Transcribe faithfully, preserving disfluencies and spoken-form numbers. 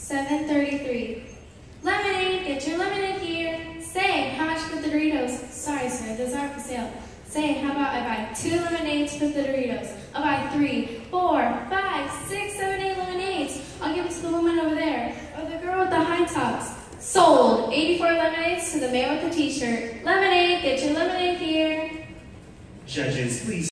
seven thirty-three. Lemonade, get your lemonade here. Say, how much for the Doritos? Sorry, sir, those aren't for sale. Say, how about I buy two lemonades for the Doritos? I'll buy three, four, five, six, seven, eight lemonades. I'll give it to the woman over there. Or the girl with the high tops. Sold. eighty-four lemonades to the man with the t-shirt. Lemonade, get your lemonade here. Judges, please.